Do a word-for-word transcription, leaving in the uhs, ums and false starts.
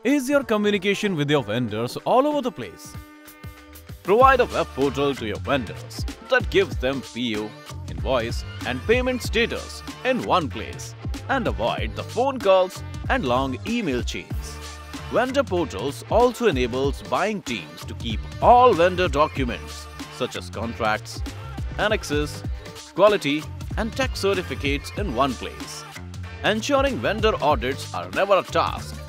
Is your communication with your vendors all over the place? Provide a web portal to your vendors that gives them P O, invoice and payment status in one place, and avoid the phone calls and long email chains. Vendor portals also enables buying teams to keep all vendor documents such as contracts, annexes, quality and tax certificates in one place, ensuring vendor audits are never a task